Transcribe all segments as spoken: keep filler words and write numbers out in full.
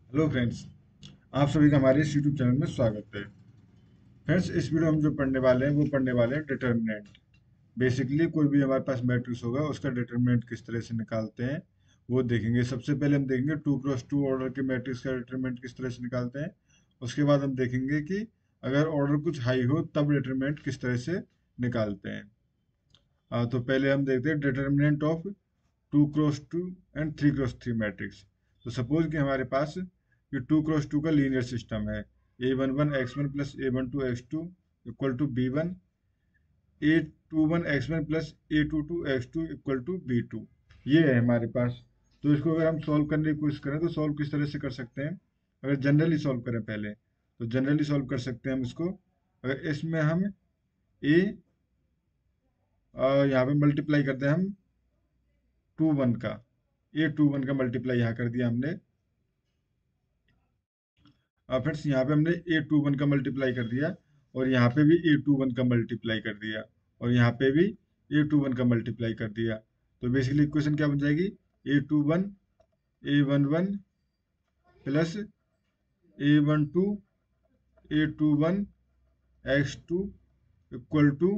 Hello friends, आप सभी का हमारे इस यूट्यूब चैनल में स्वागत है। फ्रेंड्स, इस वीडियो में हम जो पढ़ने वाले हैं वो पढ़ने वाले हैं डिटर्मिनेंट। बेसिकली कोई भी हमारे पास मैट्रिक्स होगा उसका डिटर्मिनेंट किस तरह से निकालते हैं वो देखेंगे। सबसे पहले हम देखेंगे टू क्रॉस टू ऑर्डर के मैट्रिक्स का डिटर्मिनेंट किस तरह से निकालते हैं। उसके बाद हम देखेंगे कि अगर ऑर्डर कुछ हाई हो तब डिटर्मिनेंट किस तरह से निकालते हैं। आ, तो पहले हम देखते हैं determinant of two cross two and three cross three matrix. तो सपोज कि हमारे पास ये टू क्रॉस टू का लीनियर सिस्टम है। A one one x one plus a one two x two equal to b one, a two one x one plus a two two x two equal to b two. ये है हमारे पास। तो इसको अगर हम solve करने की कोशिश करें तो सॉल्व किस तरह से कर सकते हैं। अगर जनरली सॉल्व करें पहले तो जनरली सॉल्व कर सकते हैं हम इसको। अगर इसमें हम ए यहाँ पे मल्टीप्लाई करते हैं हम टू वन का, ए टू वन का मल्टीप्लाई यहाँ कर दिया हमने। अब फ्रेंड्स यहाँ पे हमने ए टू वन का मल्टीप्लाई कर दिया और यहाँ पे भी ए टू वन का मल्टीप्लाई कर दिया और यहाँ पे भी ए टू वन का मल्टीप्लाई कर दिया। तो बेसिकली इक्वेशन क्या बन जाएगी, a two one a one one plus a one two a two one x two equal to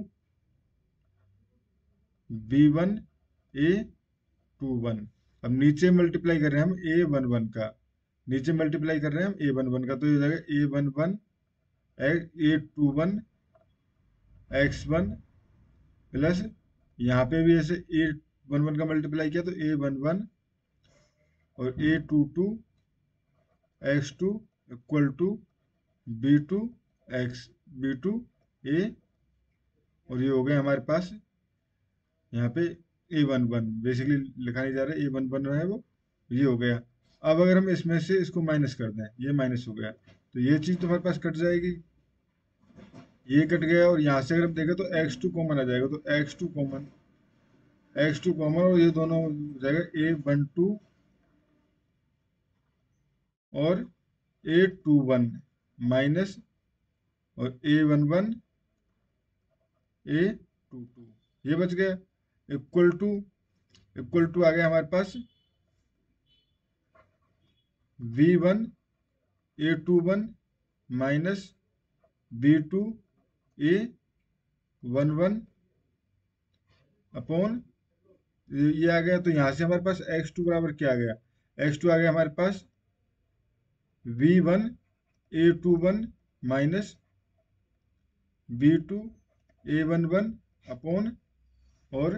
b one a two one. अब नीचे मल्टीप्लाई कर रहे हैं हम ए वन वन का, नीचे मल्टीप्लाई कर रहे हैं हम ए वन वन का, तो ये हो जाएगा a one one a two one x one plus यहाँ पे भी ऐसे ए वन वन का मल्टीप्लाई किया तो ए वन वन और a two two x two equal to b two x b two a. और ये हो गया हमारे पास यहाँ पे ए वन वन, बेसिकली लिखा नहीं जा रहा है, ए वन वन है वो, ये हो गया। अब अगर हम इसमें से इसको माइनस कर दें, ये माइनस हो गया तो ये चीज़ तो हमारे पास कट जाएगी, ये कट गया। और यहाँ से अगर हम देखें तो एक्स टू कॉमन आ जाएगा, तो x two common x two common और ये दोनों हो जाएगा ए वन टू और ए टू वन माइनस और a one one a two two, ये बच गया। इक्वल टू इक्वल टू आ गया हमारे पास v one a two one minus b two a one one upon ये आ गया। तो यहाँ से हमारे पास एक्स टू बराबर क्या आ गया, एक्स टू आ गया हमारे पास v one a two one minus b two a one one upon, और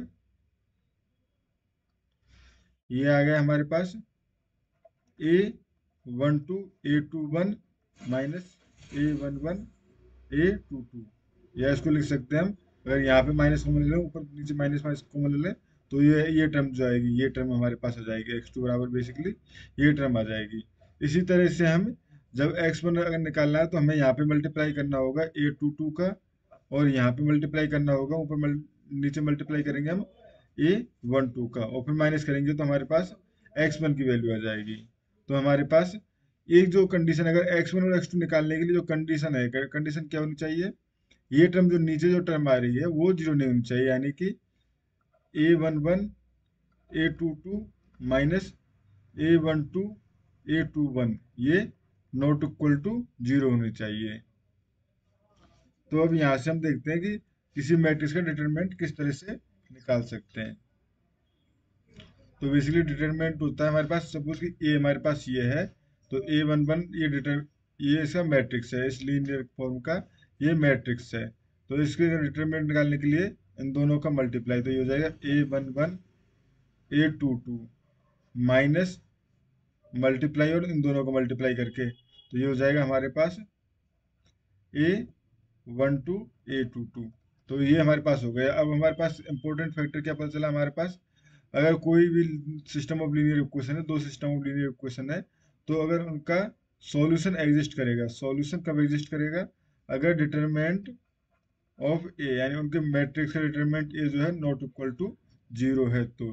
ये आ गया हमारे पास a one two a two one minus a one one a two two. या इसको लिख सकते हैं हम, अगर यहाँ पे माइनस कॉमन ले लें, ऊपर नीचे माइनस माइनस कॉमन ले लें, तो ये ये टर्म जो आएगी, ये टर्म हमारे पास आ जाएगी, एक्स टू बराबर बेसिकली ये टर्म आ जाएगी। इसी तरह से हम जब एक्स वन अगर निकालना है तो हमें यहाँ पे मल्टीप्लाई करना होगा ए टू टू का, और यहाँ पे मल्टीप्लाई करना होगा, ऊपर मल, नीचे मल्टीप्लाई करेंगे हम ए वन टू का, और फिर माइनस करेंगे तो हमारे पास एक्स वन की वैल्यू आ जाएगी। तो हमारे पास एक जो कंडीशन, अगर एक्स वन और एक्स टू निकालने के लिए जो कंडीशन है, कंडीशन क्या होनी चाहिए, ये टर्म जो नीचे जो टर्म आ रही है वो जीरो नहीं होनी चाहिए, यानी कि a one one a two two minus a one two a two one ये नॉट इक्वल टू जीरो होनी चाहिए। तो अब यहाँ से हम देखते हैं कि किसी मैट्रिक्स का डिटरमिनेंट किस तरह से निकाल सकते हैं। तो बेसिकली डिटरमिनेंट होता है हमारे पास, सपोज कि ए हमारे पास ये है, तो ए वन वन ये डिटर ये इसका मैट्रिक्स है, इस लीनियर फॉर्म का ये मैट्रिक्स है। तो इसके डिटरमिनेंट निकालने के लिए इन दोनों का मल्टीप्लाई, तो ये हो जाएगा a one one a two two minus multiply और इन दोनों को मल्टीप्लाई करके, तो ये हो जाएगा हमारे पास a one two a two two. तो ये हमारे पास हो गया। अब हमारे पास इंपॉर्टेंट फैक्टर क्या पता चला हमारे पास, अगर कोई भी सिस्टम ऑफ लीनियर इक्वेशन है, दो सिस्टम ऑफ लीनियर इक्वेशन है, तो अगर उनका सॉल्यूशन एग्जिस्ट करेगा, सॉल्यूशन कब एग्जिस्ट करेगा, अगर डिटरमिनेंट ऑफ ए यानी उनके मैट्रिक्स का डिटरमिनेंट ए जो है नॉट इक्वल टू जीरो है। तो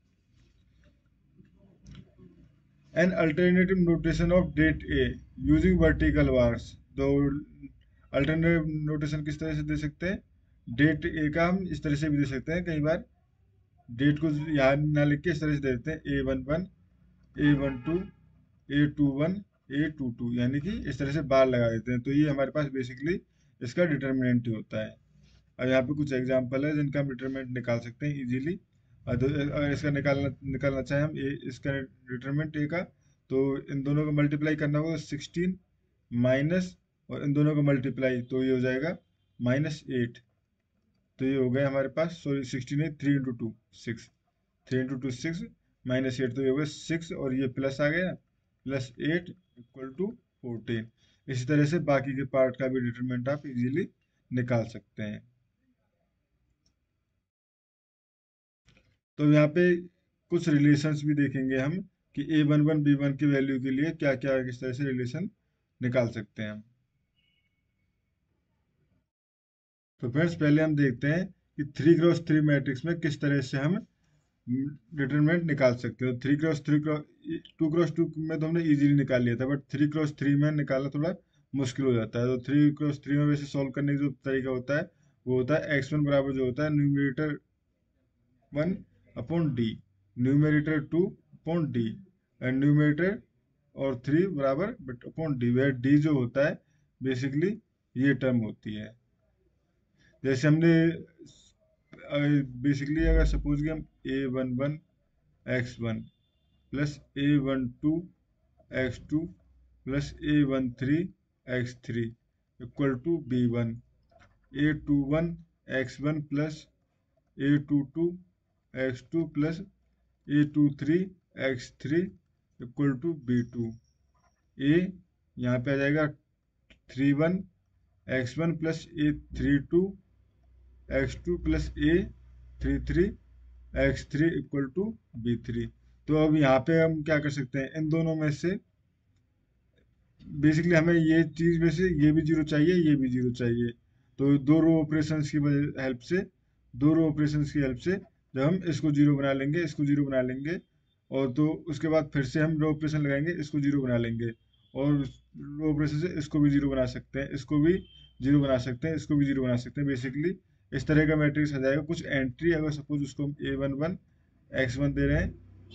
an alternative notation of det a using vertical bars. तो अल्टरनेटिव नोटेशन किस तरह से दे सकते हैं, डेट ए का हम इस तरह से भी दे सकते हैं, कई बार डेट को यहाँ ना लिख के इस तरह से दे देते हैं a one one a one two a two one a two two, यानी कि इस तरह से बार लगा देते हैं, तो ये हमारे पास बेसिकली इसका डिटर्मिनेंट ही होता है। अब यहाँ पे कुछ एग्जांपल है जिनका हम डिटरमिनेंट निकाल सकते हैं इजीली। अगर इसका निकालना निकालना चाहें हम, ए इसका डिटरमिनेंट ए का, तो इन दोनों को मल्टीप्लाई करना होगा, सिक्सटीन माइनस, और इन दोनों को मल्टीप्लाई, तो ये हो जाएगा माइनस एट। तो ये हो गया हमारे पास, सॉरी सिक्सटीन है, three into two six, three into two six minus eight, तो ये हो गया सिक्स, और ये प्लस आ गया, plus eight equal to fourteen. इसी तरह से बाकी के पार्ट का भी डिटरमिनेंट आप इजीली निकाल सकते हैं। तो यहाँ पे कुछ रिलेशंस भी देखेंगे हम कि a one one b one की वैल्यू के लिए क्या क्या किस तरह से रिलेशन निकाल सकते हैं हम। तो फ्रेंड्स पहले हम देखते हैं कि थ्री क्रॉस थ्री मैट्रिक्स में किस तरह से हम डिटरमिनेंट निकाल सकते हो। Three cross three cross two cross two में तो हमने इजीली निकाल लिया था, बट थ्री क्रॉस थ्री में निकालना थोड़ा मुश्किल हो जाता है। तो थ्री क्रॉस थ्री में वैसे सॉल्व करने का जो तरीका होता है वो होता है एक्स वन बराबर जो होता है numerator one upon d, numerator two upon d, and numerator और थ्री बराबर but upon d, where d जो होता है बेसिकली ये टर्म होती है। जैसे हमने बेसिकली अगर सपोज कि हम a one one x one plus a one two x two plus a one three x three equal to b one, a two one x one plus a two two x two plus a two three x three equal to b two. A यहाँ पे आ जाएगा three one x one plus a three two x two plus a three three x three equal to B three. तो अब यहाँ पे हम क्या कर सकते हैं, इन दोनों में से बेसिकली हमें ये चीज में से ये भी जीरो चाहिए, ये भी जीरो चाहिए। तो दो रो ऑपरेशंस की हेल्प से दो रो ऑपरेशंस की हेल्प से जब हम इसको जीरो बना लेंगे, इसको जीरो बना लेंगे, और तो उसके बाद फिर से हम रो ऑपरेशन लगाएंगे, इसको जीरो बना लेंगे, और रो ऑपरेशन से इसको भी जीरो बना सकते हैं, इसको भी जीरो बना सकते हैं, इसको भी जीरो बना सकते हैं। बेसिकली इस तरह का मैट्रिक्स आ जाएगा। कुछ एंट्री अगर सपोज उसको हम a one one x one दे रहे हैं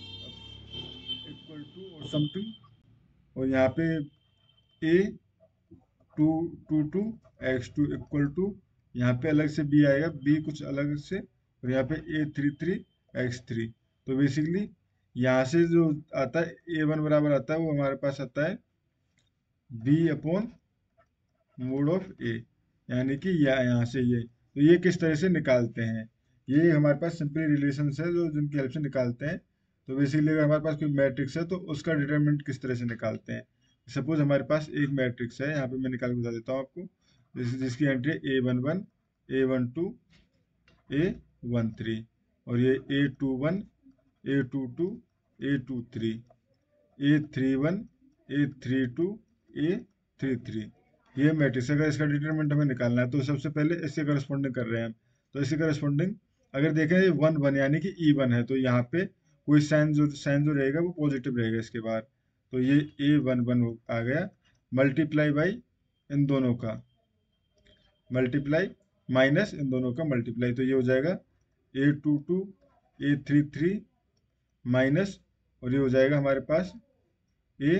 इक्वल टू और समथिंग, और यहाँ पे a two two two x two equal to, यहाँ पे अलग से बी आएगा, बी कुछ अलग से, और यहाँ पे a three three x three. तो बेसिकली यहाँ से जो आता है ए वन बराबर आता है वो हमारे पास आता है b upon mod of a, यानी कि या यहाँ से ये, तो ये किस तरह से निकालते हैं, ये हमारे पास सिंपली रिलेशंस है जो जिनकी हेल्प से निकालते हैं। तो बेसिकली अगर हमारे पास कोई मैट्रिक्स है तो उसका डिटरमिनेंट किस तरह से निकालते हैं। सपोज हमारे पास एक मैट्रिक्स है, यहाँ पे मैं निकाल के बता देता हूँ आपको, जिस, जिसकी एंट्री है a one one a one two a one three, और ये a two one a two two a two three a three one a three two a three three. ये मैट्रिक्स अगर इसका डिटरमिनेंट हमें निकालना है तो सबसे पहले इससे करस्पॉन्डिंग कर रहे हैं हम। तो इससे करस्पॉन्डिंग अगर देखें ये वन वन यानी कि ई वन है, तो यहाँ पे कोई साइन जो साइन जो रहेगा वो पॉजिटिव रहेगा इसके बाद, तो ये ए वन वन आ गया, मल्टीप्लाई बाई इन दोनों का मल्टीप्लाई माइनस इन दोनों का मल्टीप्लाई, तो ये हो जाएगा a two two a three three minus, और ये हो जाएगा हमारे पास a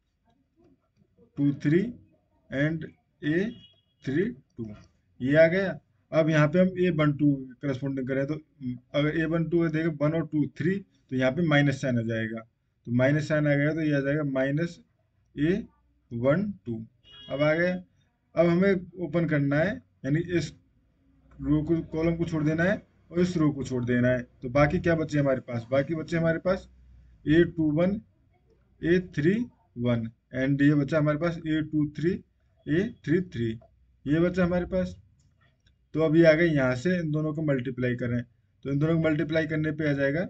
two three and a three two, ये आ गया। अब यहाँ पे हम ए वन टू करस्पॉन्डिंग करें तो अगर ए वन टू देखें वन और टू थ्री, तो यहाँ पे माइनस साइन आ जाएगा, तो माइनस साइन आ गया तो ये आ जाएगा माइनस ए वन टू। अब आ गया, अब हमें ओपन करना है, यानी इस रो को कॉलम को छोड़ देना है और इस रो को छोड़ देना है, तो बाकी क्या बचे हमारे पास, बाकी बचे हमारे पास a two one a three one, and ये बचा हमारे पास a two three a three three, ये बचा हमारे पास। तो अभी आ गए यहाँ से इन दोनों को मल्टीप्लाई करें, तो इन दोनों को मल्टीप्लाई करने पे आ जाएगा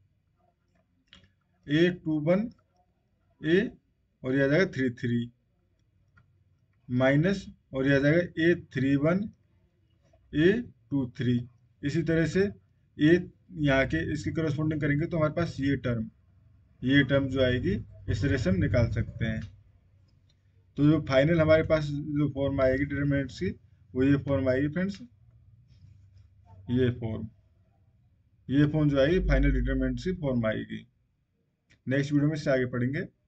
ए टू वन ए, और ये आ जाएगा थ्री थ्री माइनस, और ये आ जाएगा a three one a two three. इसी तरह से ए यहाँ के इसकी करस्पॉन्डिंग करेंगे तो हमारे पास ये टर्म ये टर्म जो आएगी इस तरह से हम निकाल सकते हैं। तो जो फाइनल हमारे पास जो फॉर्म आएगी डिटरमिनेंट्स की, वो ये फॉर्म आएगी फ्रेंड्स, ये फॉर्म ये फॉर्म जो आएगी फाइनल डिटरमिनेंट्स की फॉर्म आएगी। नेक्स्ट वीडियो में इससे आगे पढ़ेंगे।